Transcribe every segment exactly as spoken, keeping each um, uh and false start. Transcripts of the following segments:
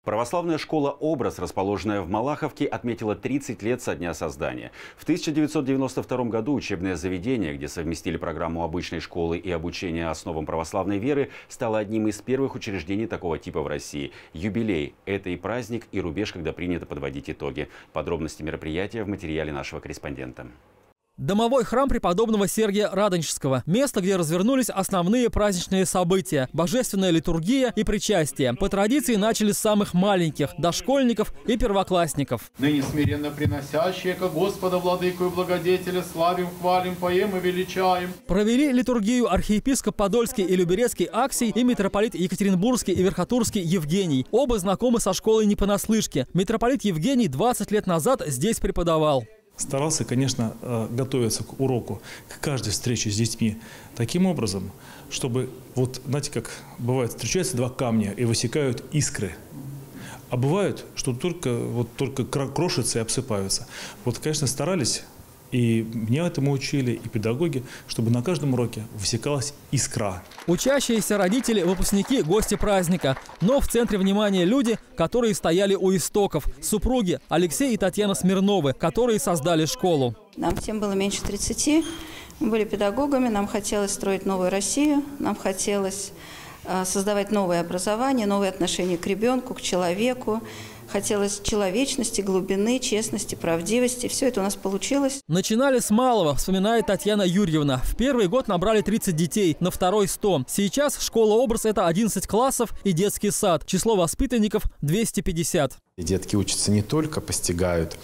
Православная школа «Образ», расположенная в Малаховке, отметила тридцать лет со дня создания. В тысяча девятьсот девяносто втором году учебное заведение, где совместили программу обычной школы и обучение основам православной веры, стало одним из первых учреждений такого типа в России. Юбилей – это и праздник, и рубеж, когда принято подводить итоги. Подробности мероприятия в материале нашего корреспондента. Домовой храм преподобного Сергия Радонежского. Место, где развернулись основные праздничные события – божественная литургия и причастие. По традиции начали с самых маленьких – дошкольников и первоклассников. Ныне смиренно приносящие, ко Господа, владыку и благодетеля, славим, хвалим, поем и величаем. Провели литургию архиепископ Подольский и Люберецкий Аксий и митрополит Екатеринбургский и Верхотурский Евгений. Оба знакомы со школой не понаслышке. Митрополит Евгений двадцать лет назад здесь преподавал. Старался, конечно, готовиться к уроку, к каждой встрече с детьми таким образом, чтобы, вот знаете, как бывает, встречаются два камня и высекают искры. А бывает, что только, вот, только крошатся и обсыпаются. Вот, конечно, старались, и меня этому учили, и педагоги, чтобы на каждом уроке высекалась искра. Учащиеся, родители, выпускники, гости праздника. Но в центре внимания люди, которые стояли у истоков. Супруги Алексей и Татьяна Смирновы, которые создали школу. Нам всем было меньше тридцати. Мы были педагогами, нам хотелось строить новую Россию, нам хотелось создавать новое образование, новые отношения к ребенку, к человеку. Хотелось человечности, глубины, честности, правдивости. Все это у нас получилось. Начинали с малого, вспоминает Татьяна Юрьевна. В первый год набрали тридцать детей, на второй – сто. Сейчас школа «Образ» – это одиннадцать классов и детский сад. Число воспитанников – двести пятьдесят. Детки учатся не только, постигают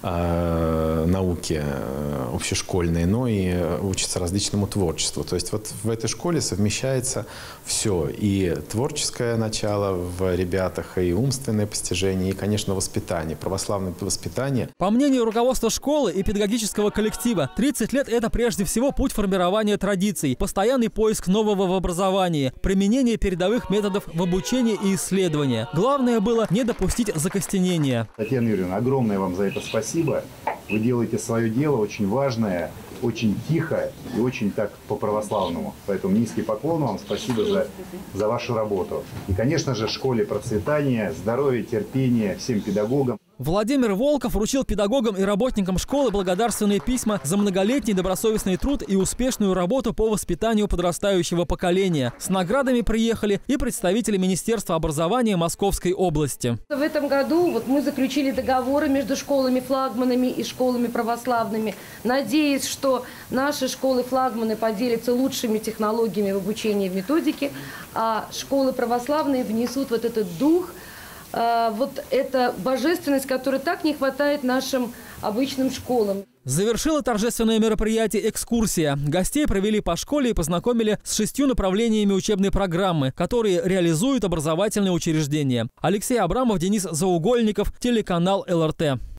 э, науки общешкольные, но и учатся различному творчеству. То есть вот в этой школе совмещается все. И творческое начало в ребятах, и умственное постижение, и, конечно, воспитание, православное воспитание. По мнению руководства школы и педагогического коллектива, тридцать лет – это прежде всего путь формирования традиций, постоянный поиск нового в образовании, применение передовых методов в обучении и исследовании. Главное было не допустить закостенения. Татьяна Юрьевна, огромное вам за это спасибо. Вы делаете свое дело очень важное, очень тихо и очень так по-православному. Поэтому низкий поклон вам, спасибо за, за вашу работу. И, конечно же, школе процветания, здоровья, терпения, всем педагогам. Владимир Волков вручил педагогам и работникам школы благодарственные письма за многолетний добросовестный труд и успешную работу по воспитанию подрастающего поколения. С наградами приехали и представители Министерства образования Московской области. В этом году вот мы заключили договоры между школами-флагманами и школами православными, надеясь, что наши школы-флагманы поделятся лучшими технологиями в обучении и в методике, а школы православные внесут вот этот дух, вот эта божественность, которой так не хватает нашим обычным школам. Завершила торжественное мероприятие экскурсия. Гостей провели по школе и познакомили с шестью направлениями учебной программы, которые реализуют образовательные учреждения. Алексей Абрамов, Денис Заугольников, телеканал эл эр тэ.